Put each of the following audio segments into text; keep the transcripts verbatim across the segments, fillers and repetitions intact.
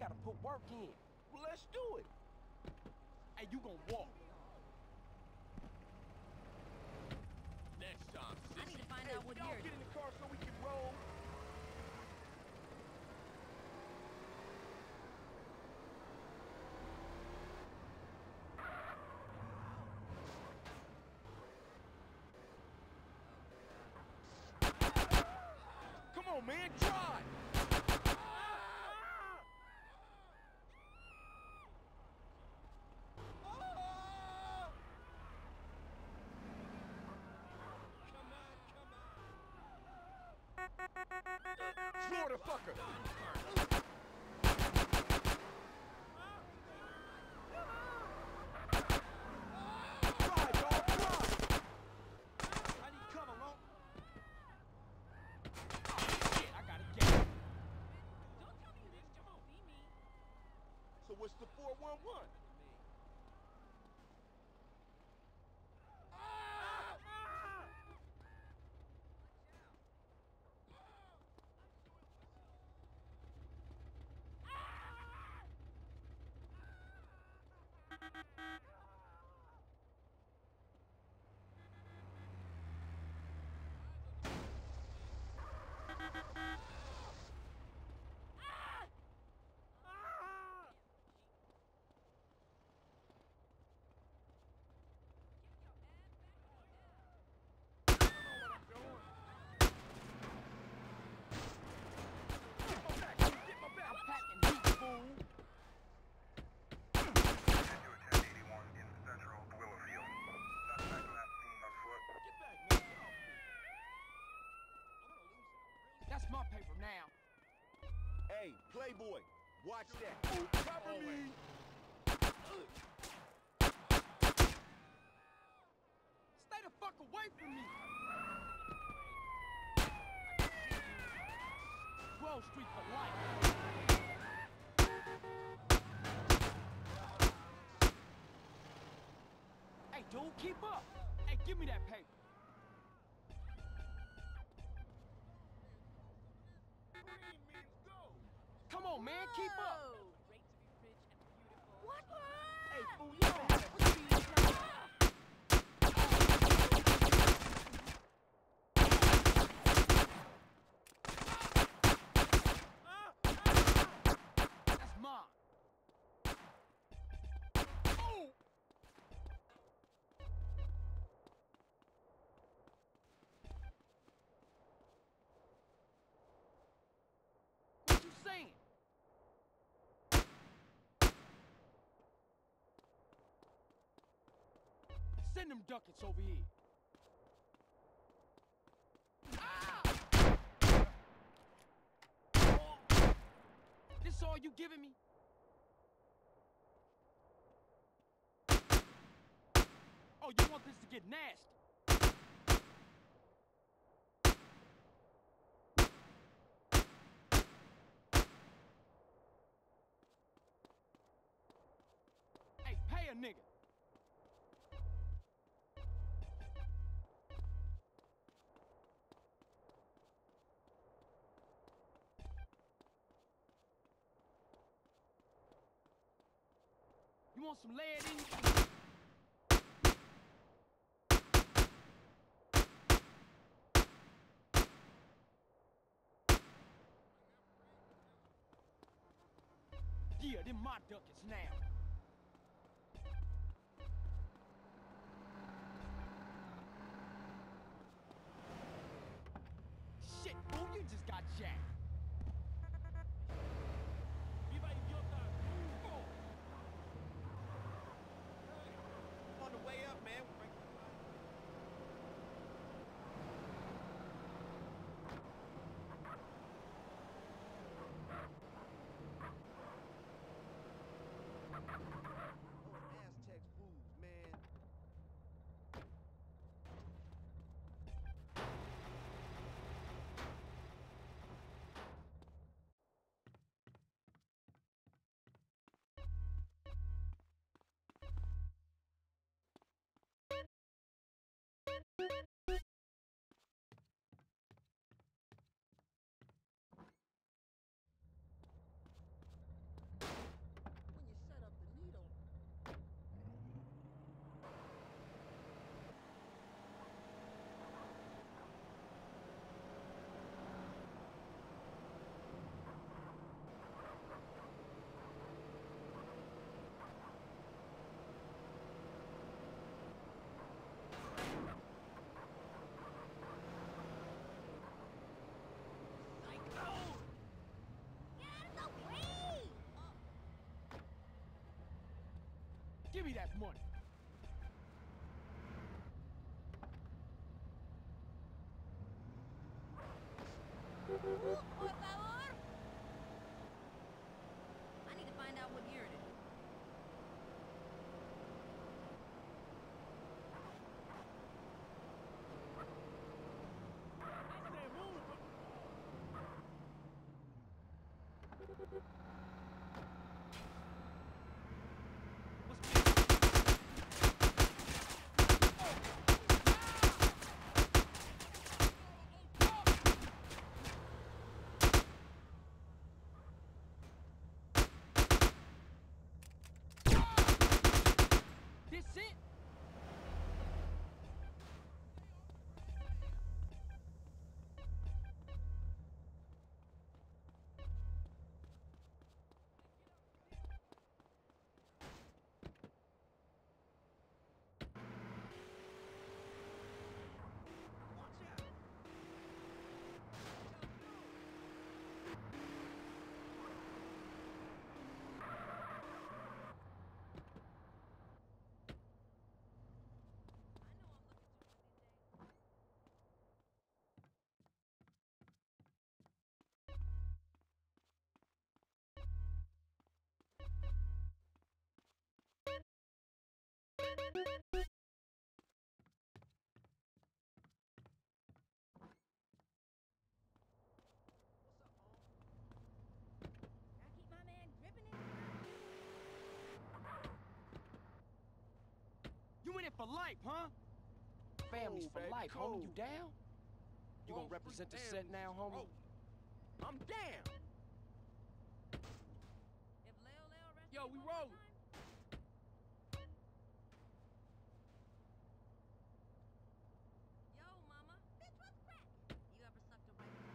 gotta put work in. Well, let's do it. Hey, you gonna walk. Next time, I need to find hey, out what y'all year it get in is. the car so we can roll. Come on, man, drive! Florida fucker! Drive, dog, drive! I need cover, Ron. Oh, shit, I gotta get it. Don't tell me you didn't just see me. So what's the four one one? I'm packing heat, fool. ten eighty-one in Central Willowfield. Suspect last seen on foot. Get back, man. Get off me. I'm gonna lose it. That's my paper now. Hey, Playboy, watch that. Oh, cover me. Stay the fuck away from me. Grove Street for life. Hey, dude, keep up. Hey, give me that paper. Green means go. Come on, man, keep up. Whoa. Great to be rich and beautiful. What? Hey, fool, you ever had a What you mean, now? That's mine. Oh! What you saying? Send them ducats over here. Ah! Oh! This all you giving me? Oh, you want this to get nasty? Hey, pay a nigga. You want some lead in you? Yeah, them my ducats now. Shit, fool, you just got jacked. Viva idiota! Oh. On the way up, man. me that money. Por favor. I need to find out what year it is. This it? I keep my man gripping it. You in it for life, huh? Families for baby, life, homie. You cool. down? You gonna Wall represent the Street set now, families, homie? bro. I'm down. If Leo Leo arrests Yo, me we one more rollin'. time, Yo, mama. Bitch, what's crack? You ever sucked a rifle?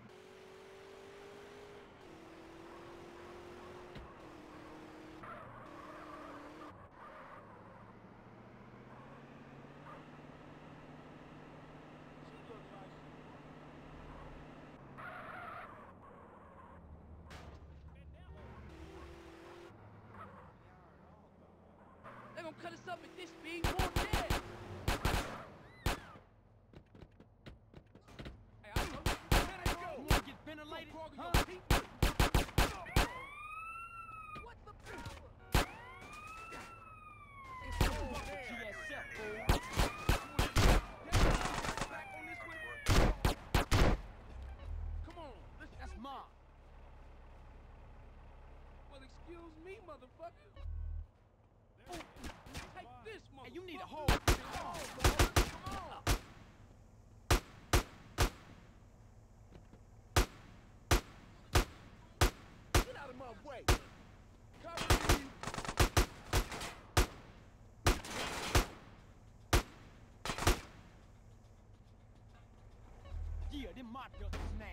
She look like she They gonna cut us up at this speed, more dead. Hey, I know. Where they go? You wanna get ventilated, Go, huh? your people. What the power? It's all G there. S F, fool. Back on this way. Come on, let's That's do mine. Well, excuse me, motherfucker. Take this, motherfucker. Hey, you need a hold. Come on, Lord. Come on. Get out of my way. Cover me. Yeah, them my ducks now.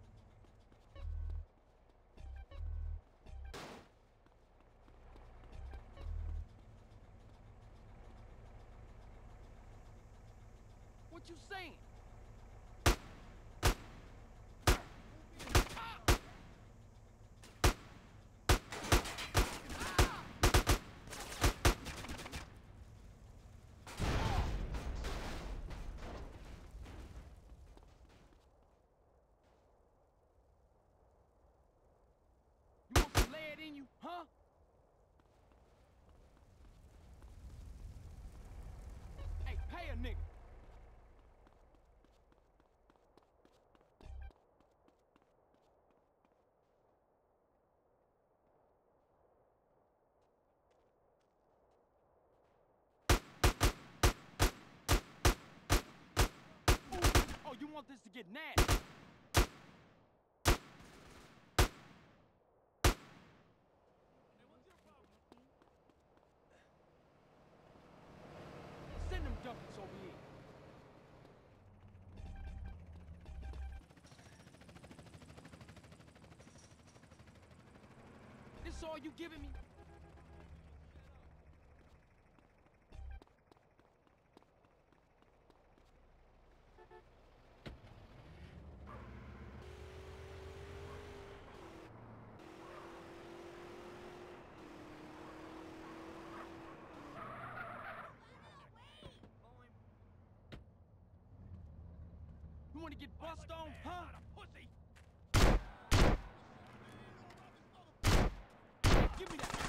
What you saying? You want some lead in you, huh? Hey, pay a nigga. Ooh, oh, you want this to get nasty? Send them duckies over here. This all you giving me? wanna get bust on, huh? Pussy! Give me that.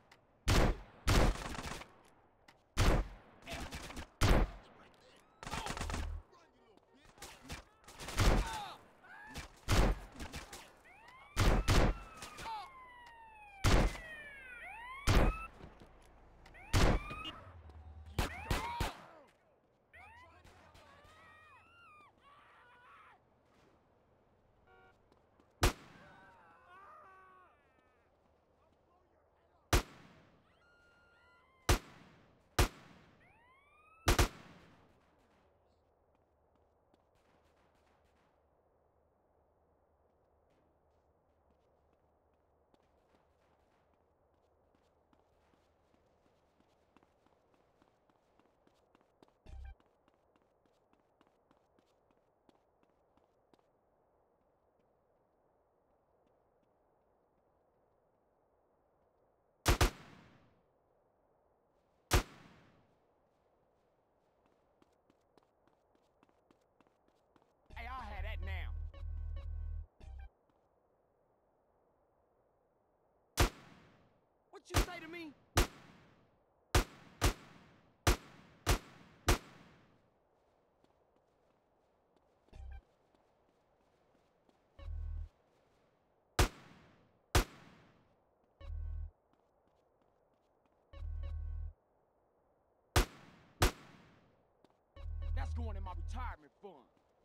Hey, I'll have that now. What you say to me? That's going in my retirement fund.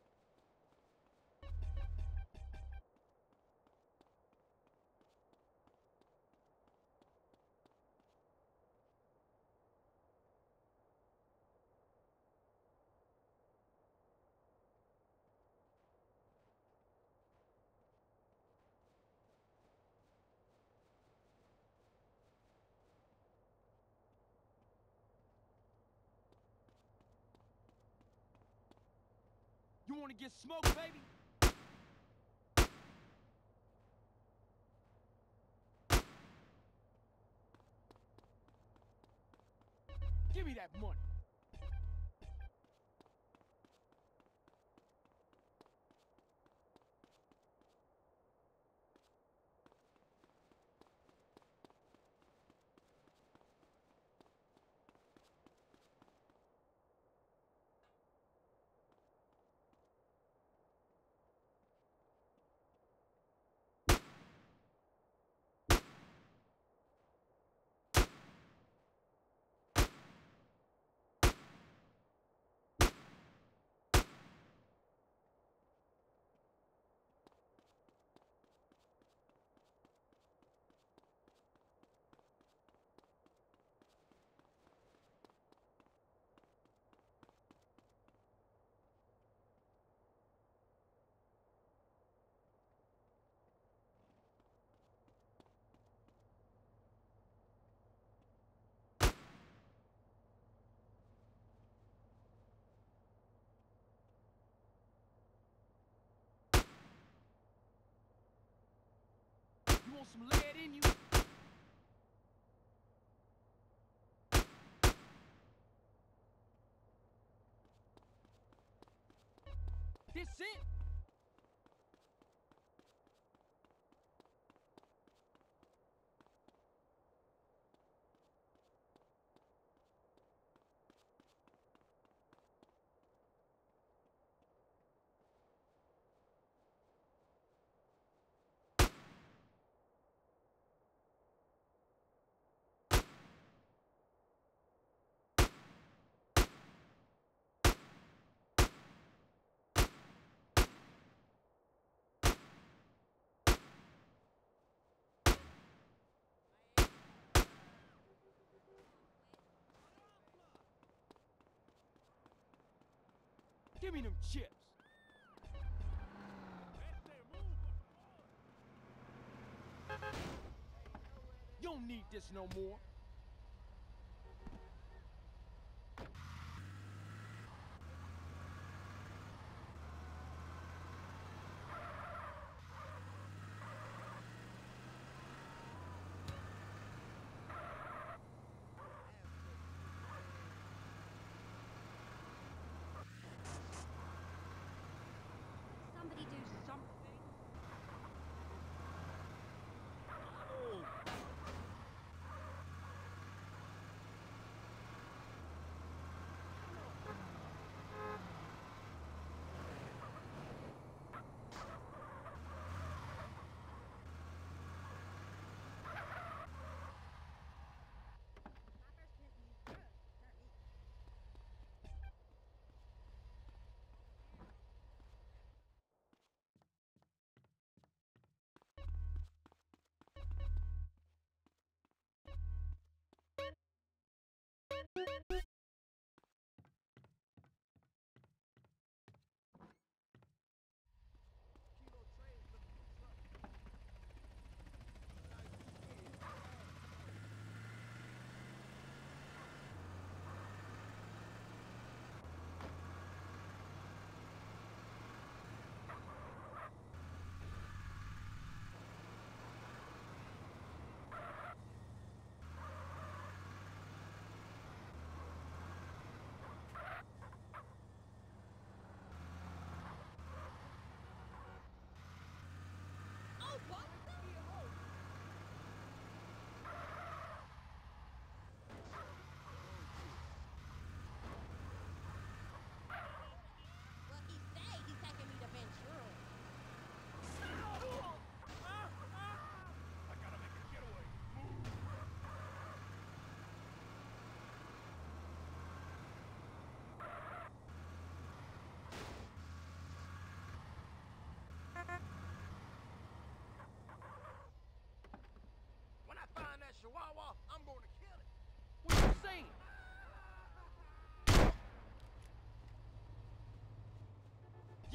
You wanna get smoked, baby? Give me that money. You want some lead in you? This it? Give me them chips. You don't need this no more.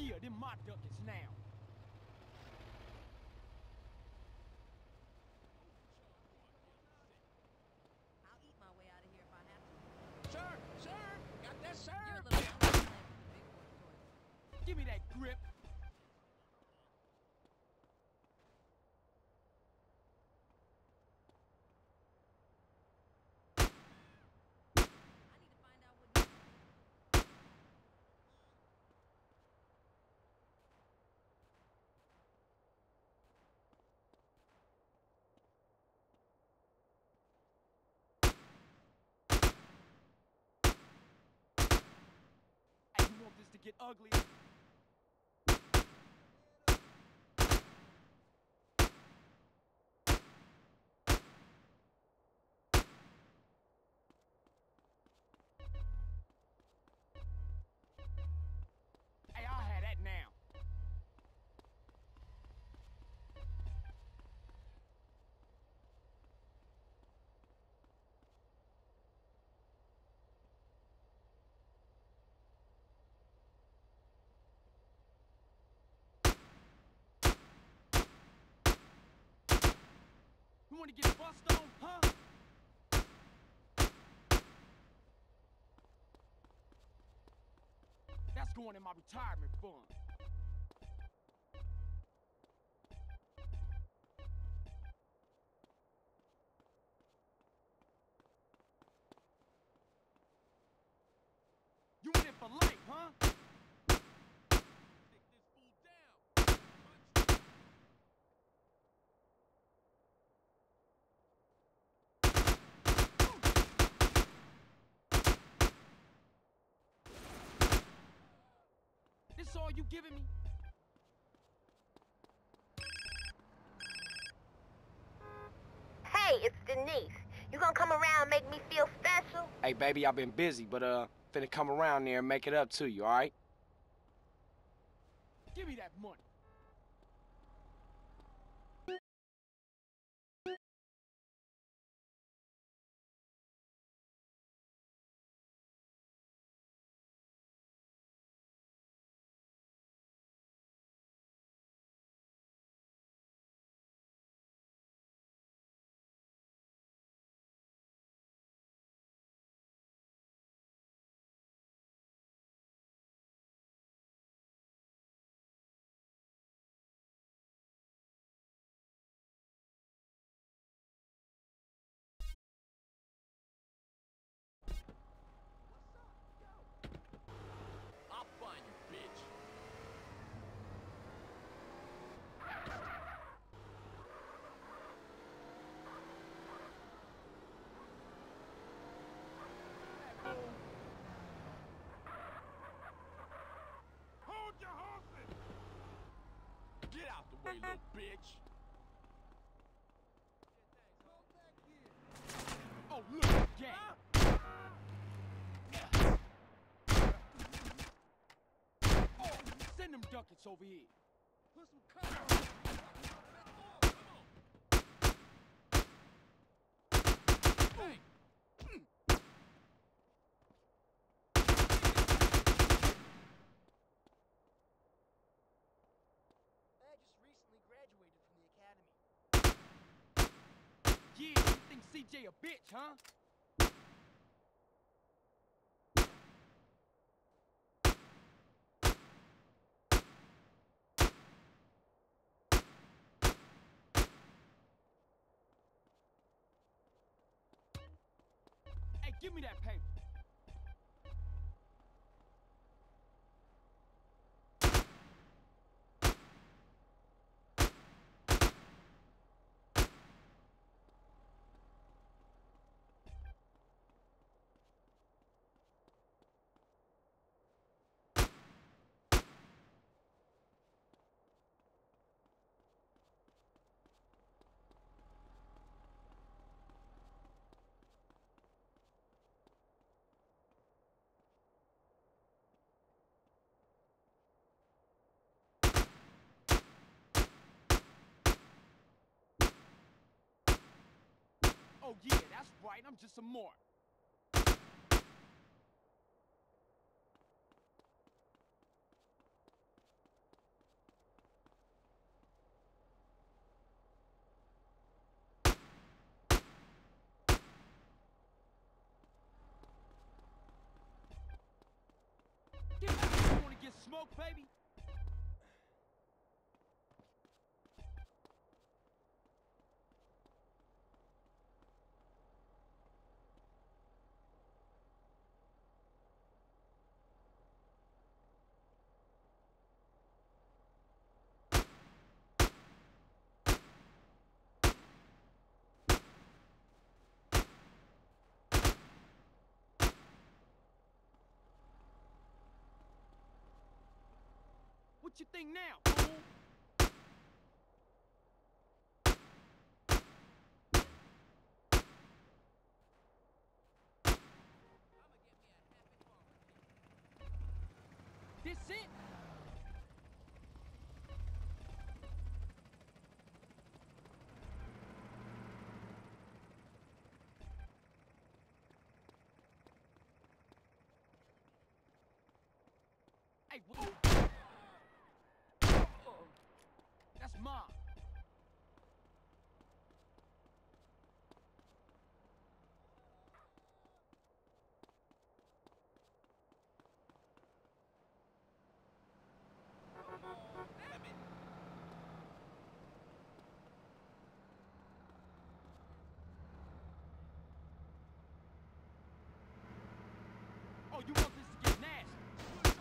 Yeah, them my ducats now. I'll eat my way out of here if I have to. Sir, sir, got that, sir? You're a little young to play with the big boy toys. Give me that grip. I need to find out what you Hey, you want this to get ugly? Hey, I'll have that now. You want to get bust on, huh? That's going in my retirement fund. You in it for life, huh? Take this fool down. Punch. This all you giving me? Hey, it's Denise. You gonna come around and make me feel special? Hey, baby, I've been busy, but uh, finna come around there and make it up to you, all right? Give me that money. I'll find you, bitch. Hold your horses! Get out the way, little bitch. Oh, look, gang. Oh, send them ducats over here. Put some cover. Hey, I just recently graduated from the academy. Yeah, you think C J a bitch, huh? Hey, give me that paper. Oh yeah, that's right, I'm just a mark. smoke, baby? What you think now, fool? This it? Hey, what? That's mine. Oh, you want this to get nasty?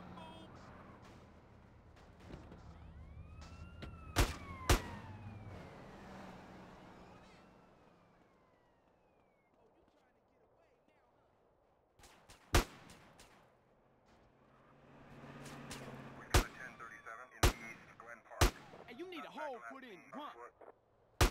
We've got a ten thirty-seven in the east, Glen Park. Hey, you need a hole put in. Run. Afoot.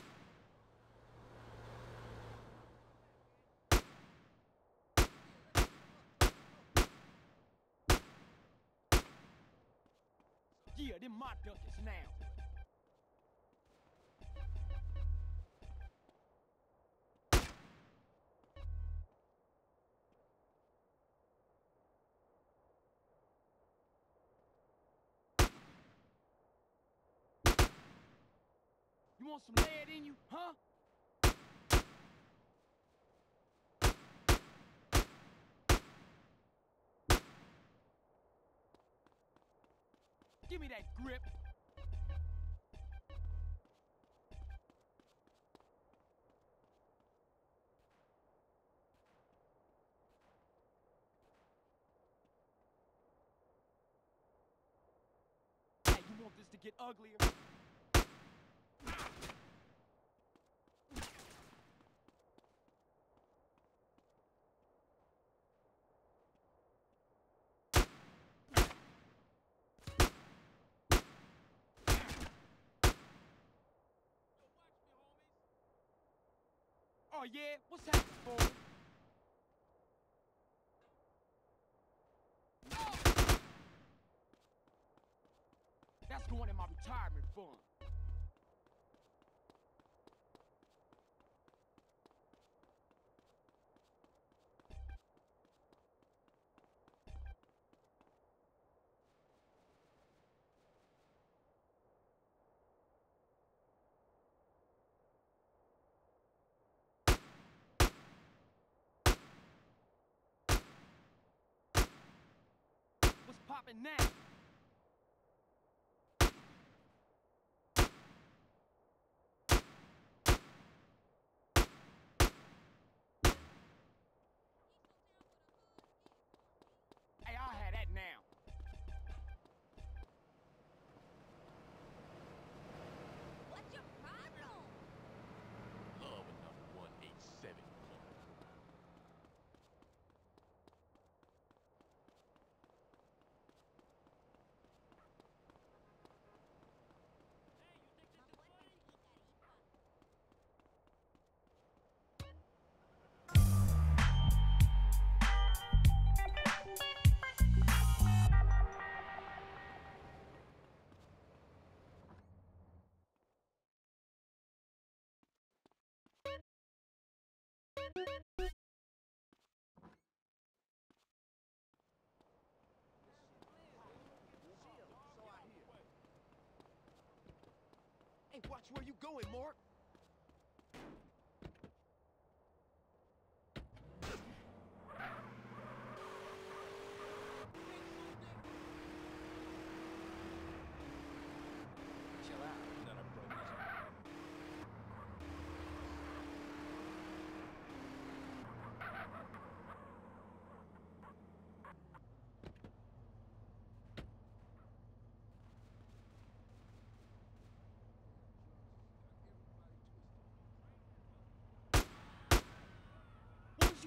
Yeah, them my duckets now. You want some lead in you, huh? Give me that grip. Hey, you want this to get uglier? Oh yeah? What's happening, fool? That's going in my retirement fund. What's poppin' now? Hey, I'll have that now. What's your problem? Love enough one eighty-seven. Hey, watch where you going, Mark.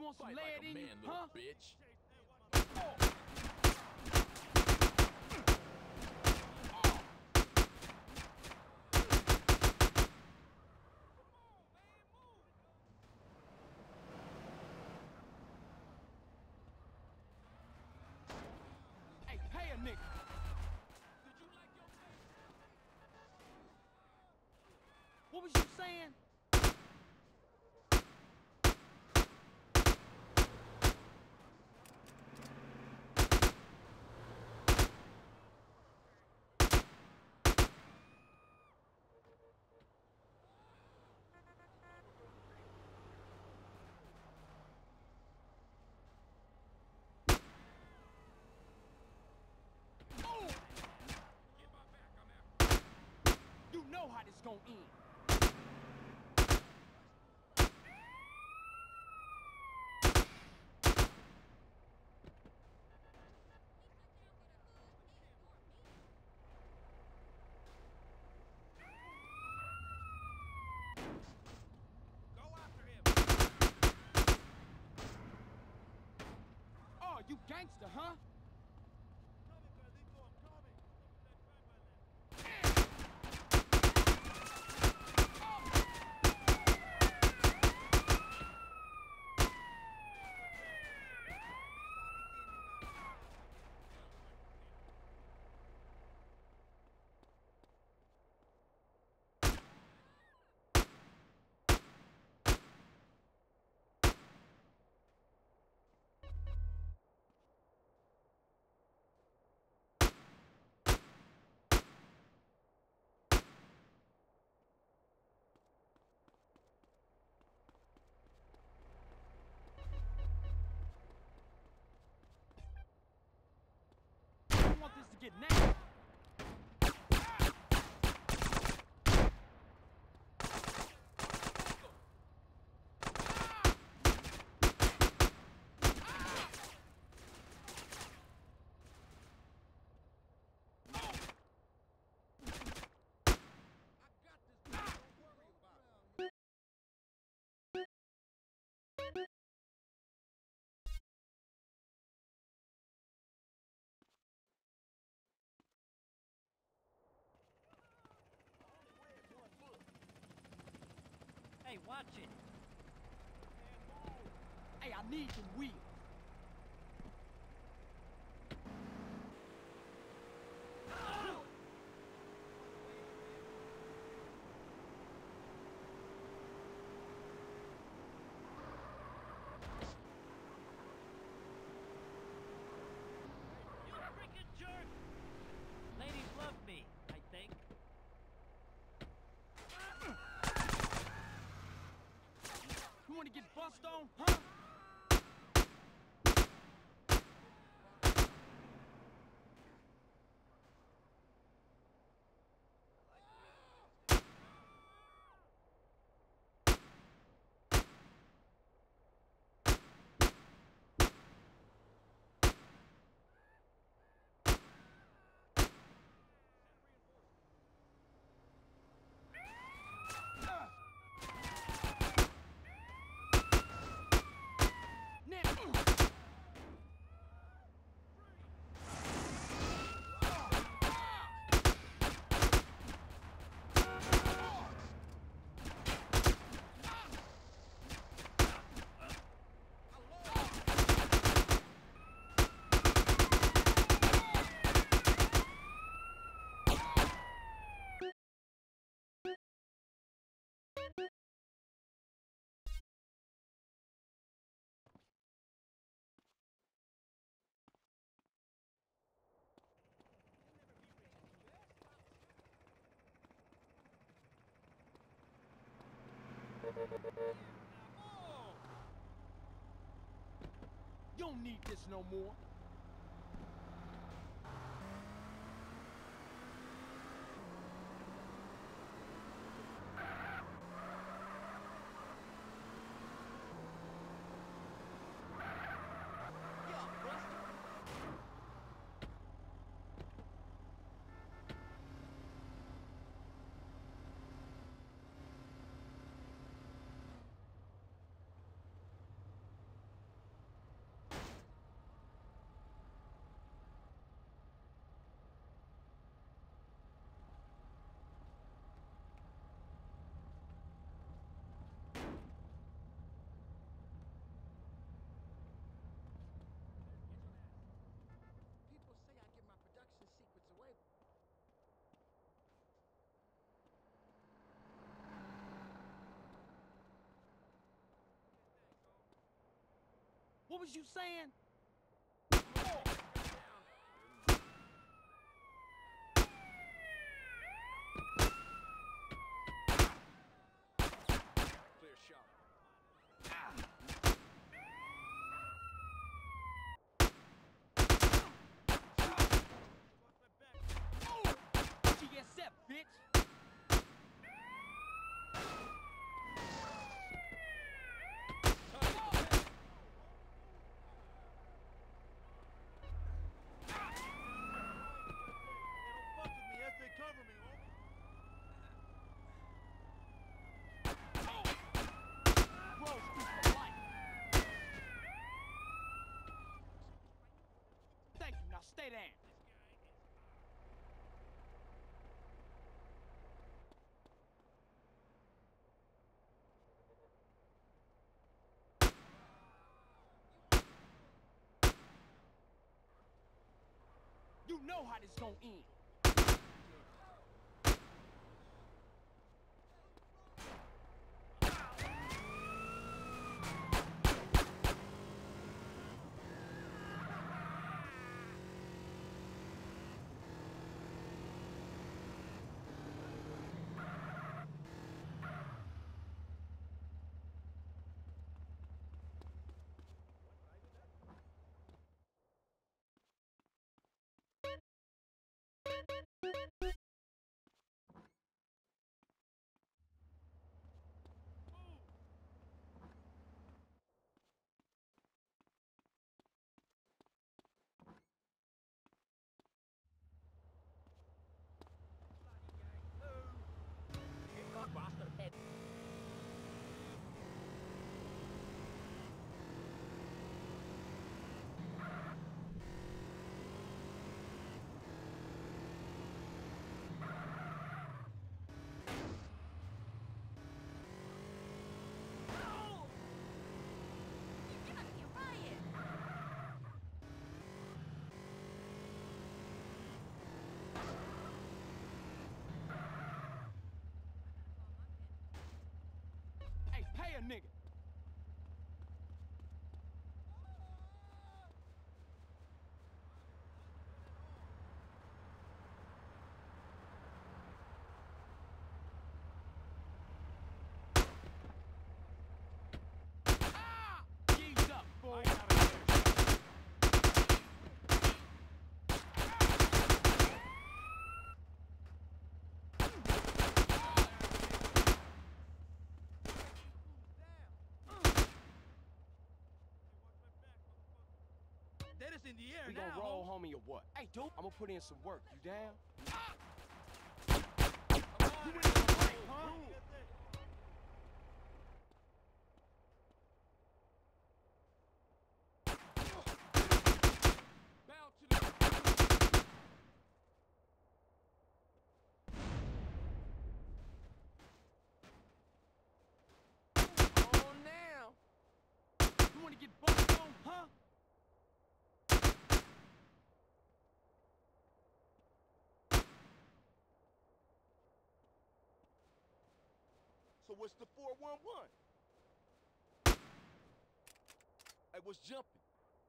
You want some Fight lead like a in man, you, little huh? bitch. Hey, pay a nigga. What was you saying? You know how this gon' end. Go after him. Oh, you gangster, huh? I want this to get nasty. Hey, watch it. Hey, I need some wheels. You freaking jerk! Ladies love me, I think. You wanna get bust on, huh? You don't need this no more. What was you saying? Clear shot. What you get set, bitch? Cover me, homie. Bro, speak for life. Thank you. Now stay down. You know how this gon' end. Hey, pay a nigga. Ah! G's up, fool. That is in the air We now, gonna roll, homie. homie, or what? Hey, dude, I'm gonna put in some work. You down? You in the right, huh? Bow to the... On now. You wanna get bumped on, huh? So what's the four one one? Hey, what's jumping?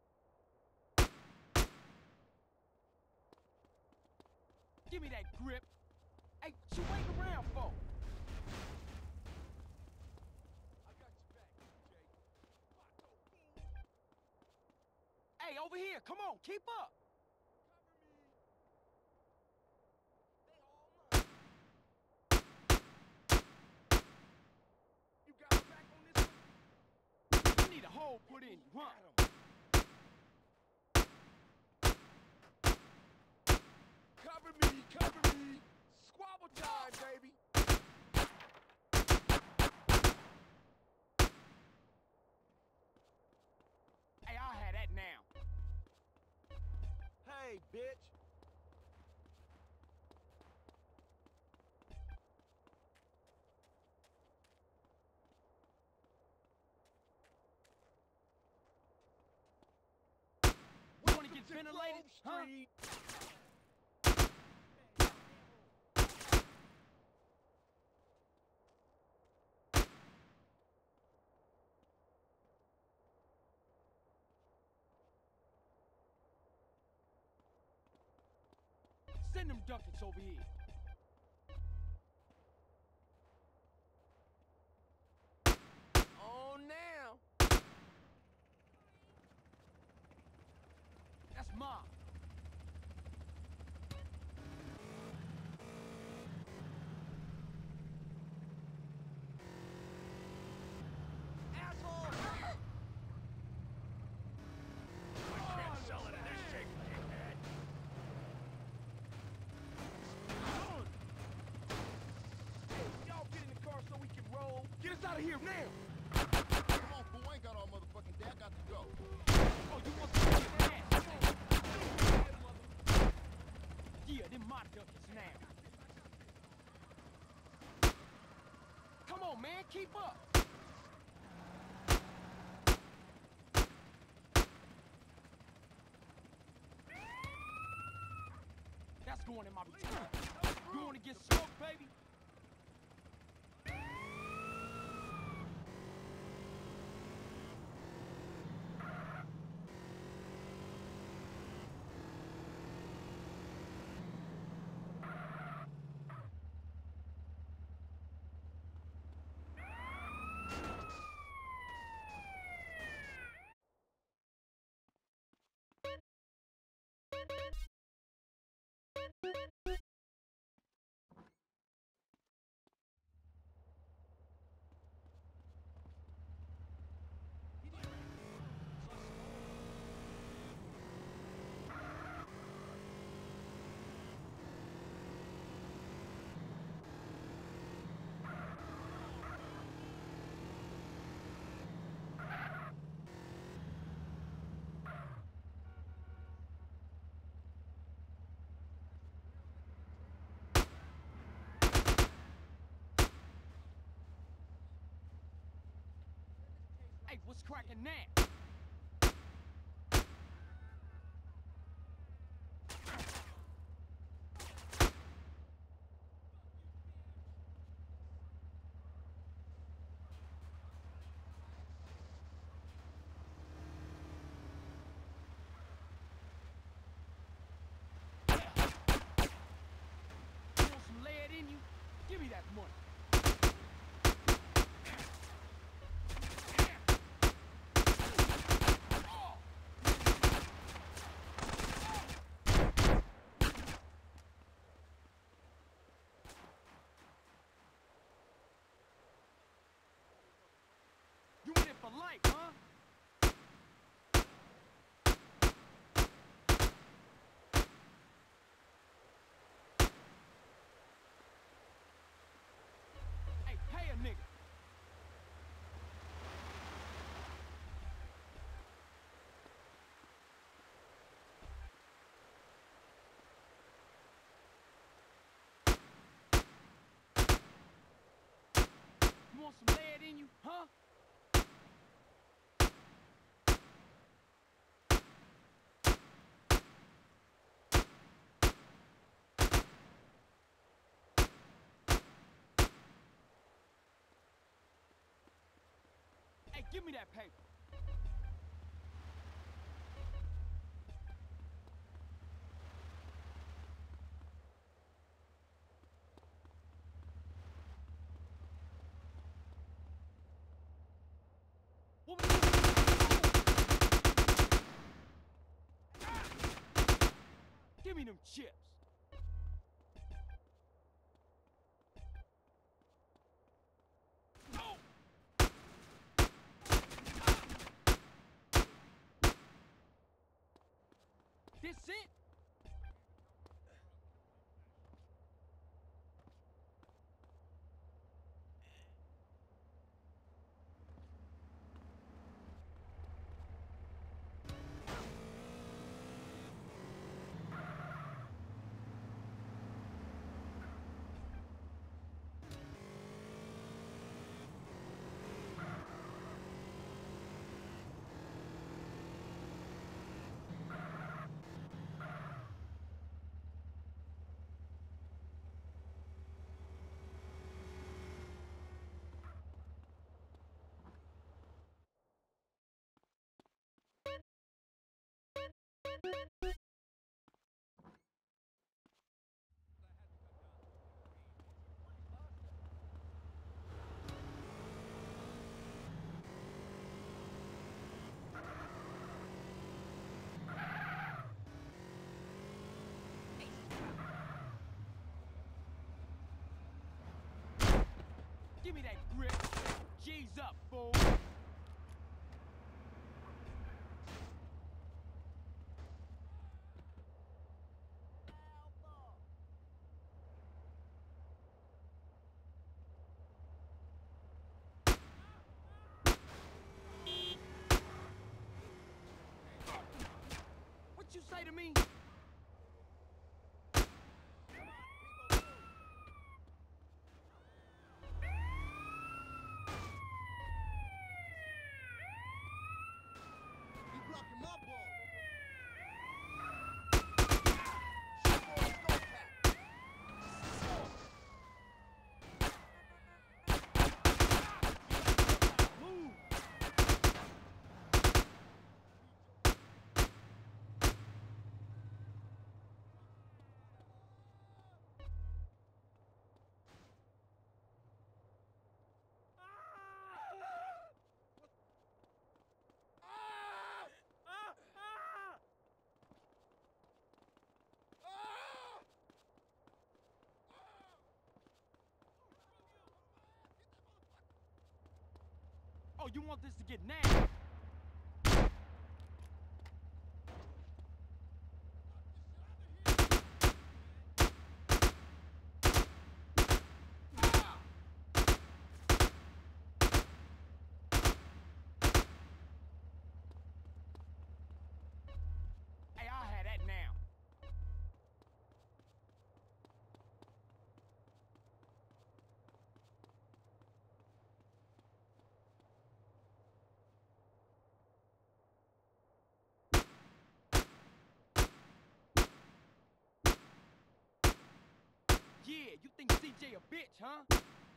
Give me that grip. Hey, what you waiting around for? I got your back, Jay. Paco King. Hey, over here, come on, keep up. Cover me. They all mine. You got my back on this one? You need a hole put in you, huh? Cover me, cover me. Squabble time, baby. Hey, I'll have that now. Hey, bitch. You wanna get To ventilated, Grove huh? Street. Send them ducats over here. On now. That's mine. Asshole. Can't sell it in this shape, dickhead. Hey, y'all get in the car so we can roll. Get us out of here now! Come on, fool. I ain't got all motherfucking day. I got to go. Oh, you want to get that? Yeah, them my ducats now. Come on, man, keep up. That's going in my return. You want to get smoked, baby? Hey, what's cracking now? You want some lead in you? Give me that money. You in it for life, huh? Hey, pay a nigga. You want some lead in you, huh? Hey, give me that paper. What was that? Give me them chips. Oh! This it? Give me that grip. G's up, fool. What you say to me? You blocking my ball. Move! Oh, you want this to get nasty? Hey, I'll have that now. Yeah, you think C J a bitch, huh?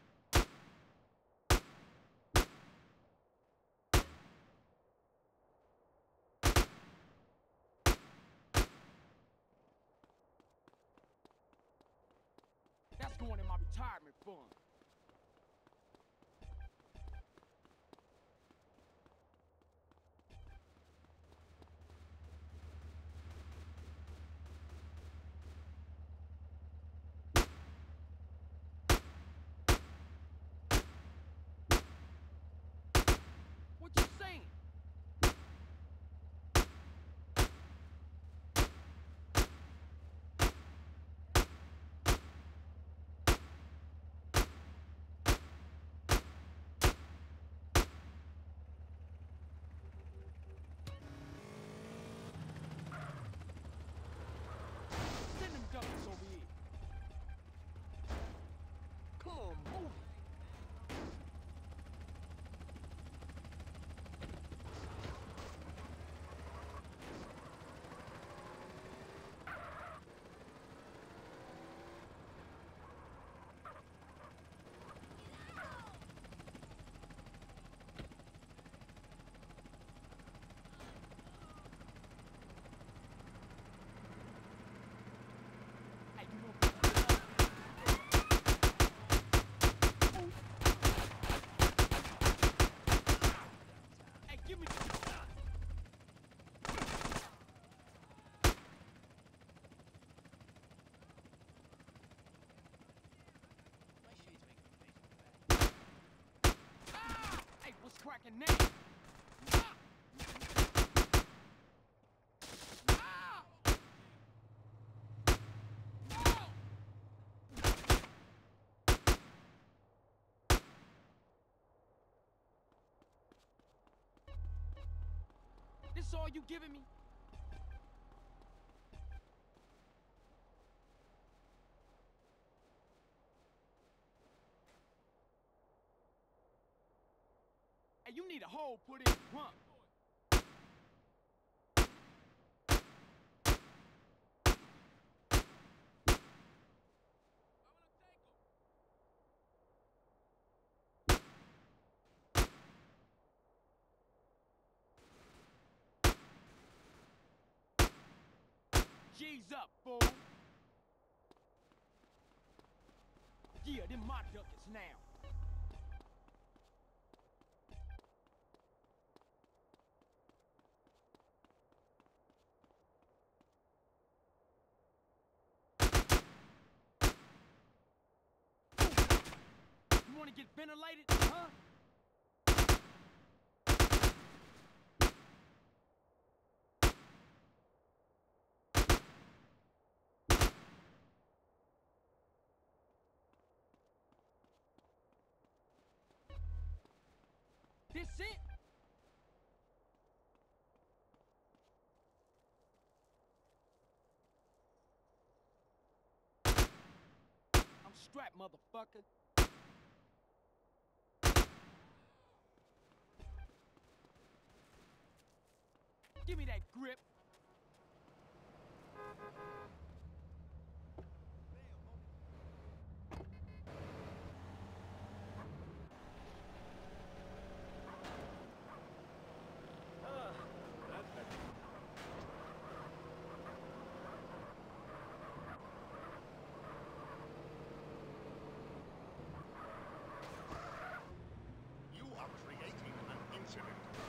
That's going in my retirement fund. What you saying? Send them ducks over here. Come on, move it. Hey, you want Hey, give me Ah! Hey, what's cracking now? Ah! Ah! Oh! This all you giving me? Hey, you need a hole put in front. G's up, fool. Yeah, them my duckets now. You wanna get ventilated, huh? This it? I'm strapped, motherfucker. Give me that grip. You are creating an incident.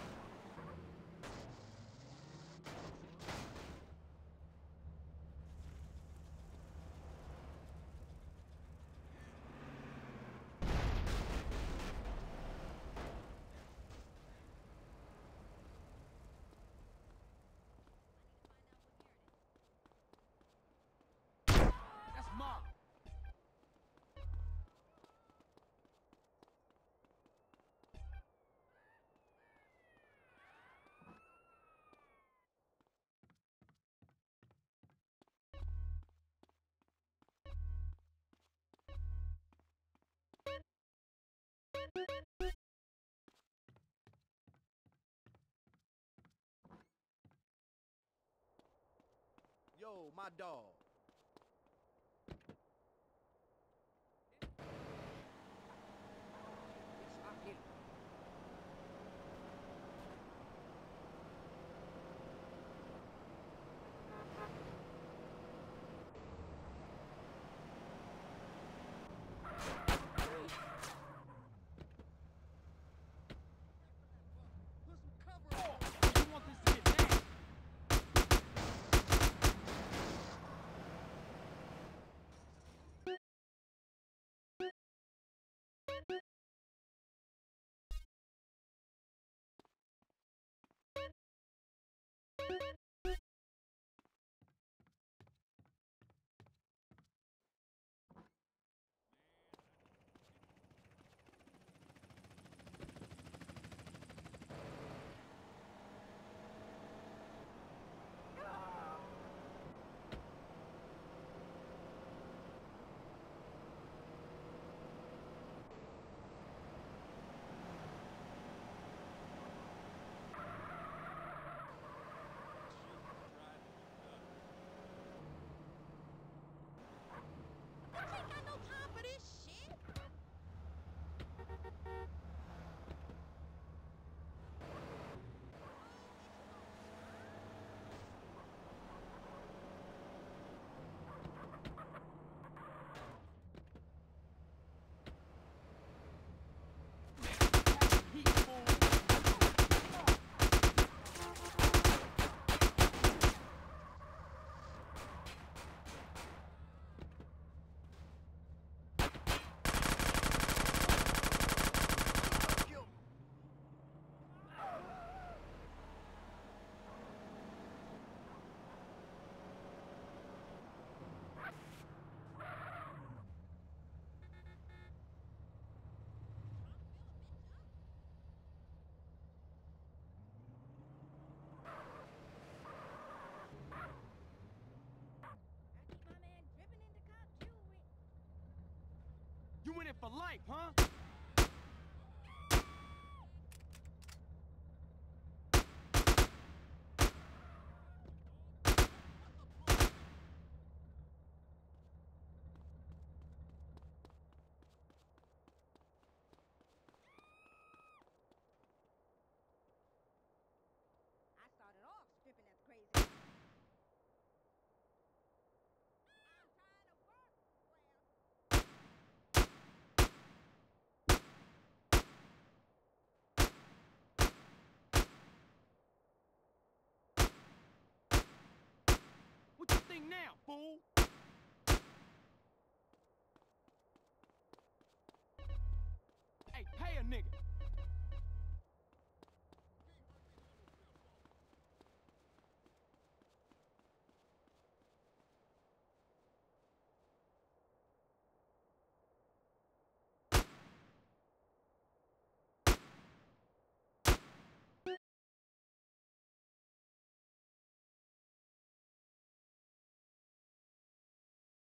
That's mine. Yo, my dog. Yes, I hit it. Put some cover on. You want this to get nasty? I ain't got no time for this shit. Heat, fool. I keep my man dripping into cop jewelry. You in it for life, huh? I started off stripping as crazy. I'm tired of work, Square. What you think now, fool?